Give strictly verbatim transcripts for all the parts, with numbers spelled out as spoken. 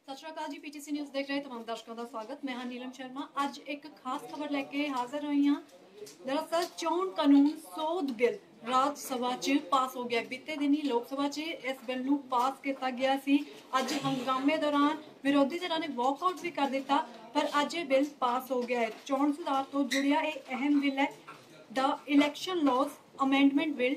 सत श्री अकाल जी। PTC news देख रहे तमाम दर्शकों का स्वागत। मैं हाँ नीलम शर्मा। अज एक खास खबर लैके हाजिर हुई हाँ। दरअसल चोण कानून सोध बिल राज सभा च पास हो गया। बीते दिन ही लोक सभा च इस बिल नूं पास किया गया सी। अज हंगामे दौरान विरोधी धिरां ने वॉकआउट भी कर दिता, पर अज ये बिल पास हो गया है। चोण सुधार तो जुड़िया ये अहम बिल है। The election laws amendment bill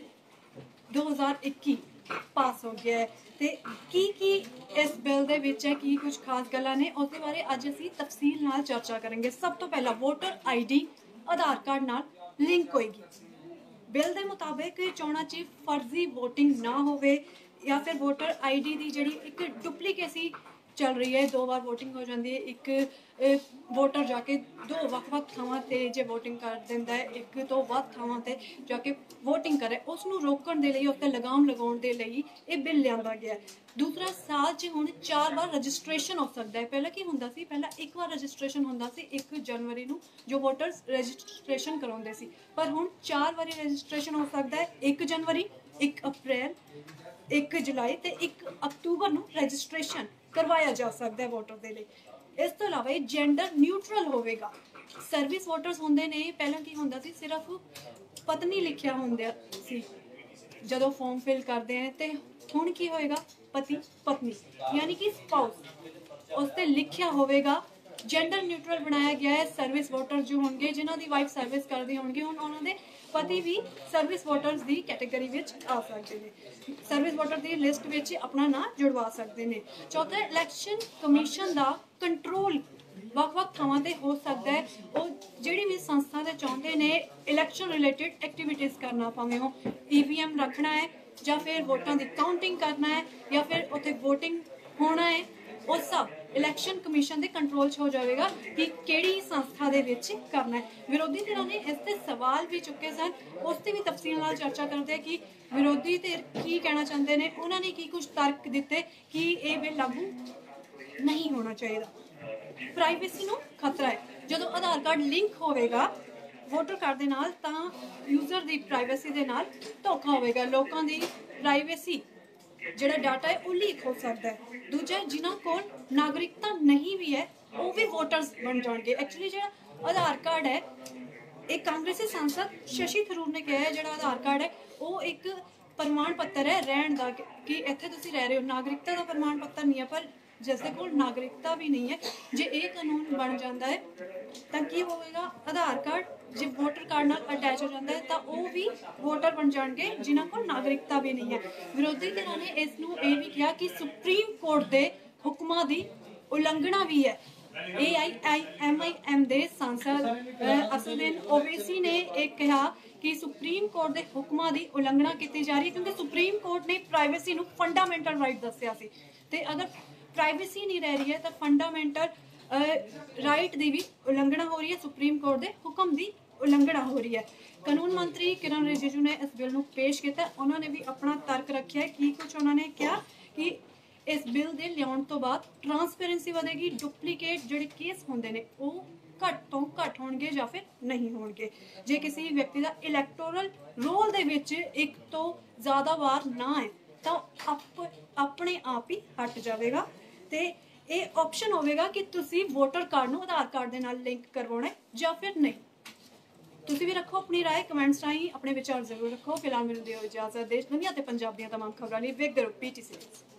दो हज़ार इक्की पास हो गया है। ते की की इस बिल दे विच है, की कुछ खास गल्लां ने, उसके बारे अज असीं तफसील नाल चर्चा करेंगे। सब तो पहला voter I D Aadhaar card नाल लिंक होएगी। बिल के मुताबिक चोणां च फर्जी वोटिंग ना होवे या फिर वोटर आई डी की जिहड़ी एक डुप्लीकेसी चल रही है, दो बार वोटिंग हो जाती है। एक वोटर जाके दो वख-वख थावां ते जे वोटिंग कर दिंदा है, एक तो वध थावां ते जाके वोटिंग करे, उसनूं रोकण दे लई, उसते लगाम लगाउण दे लई ये बिल लिआंदा गया। दूसरा, साल च हुण चार बार रजिस्ट्रेशन हो सकता है। पहला की हुंदा सी, पहला एक बार रजिस्ट्रेशन हुंदा सी एक जनवरी नूं जो वोटर्स रजिस्ट्रेशन कराउंदे सी, पर हुण चार बारी रजिस्ट्रेशन हो सकता है। एक जनवरी, एक अप्रैल, एक जुलाई ते एक अक्तूबर नूं रजिस्ट्रेशन करवाया जा सकता है वोटर के लिए। इस तो अलावा ये जेंडर न्यूट्रल होवेगा। सर्विस वोटर्स होंदे ने, पहला की हुंदा सी सिर्फ पत्नी लिखिया हुंदा सी जदों फॉर्म फिल करते हैं, ते हुण की होएगा पति पत्नी यानी कि स्पाउस उसते लिखिया होवेगा। जेंडर न्यूट्रल बनाया गया है। सर्विस वोटर जो होंगे जिन्हों की वाइफ सर्विस करती होंगे, हुण उन्होंने पति भी सर्विस वोटर्स की कैटेगरी में आ सकते हैं। सर्विस वोटर की लिस्ट में अपना नाम जुड़वा सकते हैं। चौथा, इलैक्शन कमीशन का कंट्रोल वख-वख थावां ते हो सकता है। वो जिहड़ी भी संस्था ते चाहुंदे ने इलैक्शन रिलेटेड एक्टिविटीज़ करना, भावें हो ई वी एम रखना है या फिर वोटां की काउंटिंग करना है या फिर उत्थे वोटिंग होना है, वो सब इलैक्शन कमीशन के कंट्रोल च हो जाएगा कि किहड़ी संस्था दे विच करना है। विरोधी धिरां ने इस ते सवाल भी चुके सन, उस ते भी तफसील नाल चर्चा करते हैं कि विरोधी धिर की कहना चाहते हैं। उन्होंने की कुछ तर्क दिते कि ये बिल लागू नहीं होना चाहिए। प्राइवेसी नूं खतरा है। जदों आधार कार्ड लिंक होवेगा वोटर कार्ड दे नाल, तां यूजर दी प्राइवेसी दे नाल धोखा होवेगा। लोकां दी प्राइवेसी जिहड़ा डाटा है वो लीक हो सकता है। दूजा, जिन्हां कोल नागरिकता नहीं भी है वो भी वोटर्स बन जाएंगे। एक्चुअली जो आधार कार्ड है, एक कांग्रेसी सांसद शशि थरूर ने कहा है, जो आधार कार्ड है वो एक प्रमाण पत्र है रहन का, कि इत्थे तुसीं रह रहे हो। नागरिकता का प्रमाण पत्र नहीं है, पर जिसके कोल नागरिकता भी नहीं है, जे ये कानून बन जाता है तो की होगा, आधार कार्ड जो वोटर कार्ड नाल अटैच हो जाता है तो वो भी वोटर बन जाएंगे जिन्हों को नागरिकता भी नहीं है। विरोधी धिरां ने इसनूं ये भी कहा कि सुप्रीम कोर्ट के हुक्मां की उलंघना भी है। ए आई आई एम आई एम दे सांसद असदुद्दीन ओवैसी ने एक कहा कि सुप्रीम कोर्ट के हुक्मां की उलंघना की जा रही है, क्योंकि सुप्रीम कोर्ट ने प्राइवेसी नूं फंडामेंटल राइट दस्सिया सी, ते अगर प्राइवेसी नहीं रह रही है तो फंडामेंटल राइट की भी उलंघना हो रही है, सुप्रीम कोर्ट के हुक्म की उलंघना हो रही है। कानून मंत्री किरण रिजिजू ने इस बिल नूं पेश किया। उन्होंने भी अपना तर्क रखा है कि कुछ उन्होंने कहा कि इस बिल के लियाउण तो बाद ट्रांसपेरेंसी वधेगी, डुप्लीकेट जिहड़े केस होंदे ने वो घट तो घट होणगे या फिर नहीं होणगे। जे किसी व्यक्ति का इलैक्टोरल रोल दे विच एक तो ज़्यादा बार ना है तो अप, अपने आप ही हट जाएगा, तो ये ऑप्शन होगा कि तुसी वोटर कार्ड नूं आधार कार्ड दे नाल लिंक करवाना है या फिर नहीं। तुसी भी रखो अपनी राय कमेंट्स राही, अपने विचार जरूर रखो। फिलहाल मैनूं दिओ इजाजत। देश दुनिया ते पंजाब दीआं तमाम खबरां लई वेखदे रहो पीटीसी।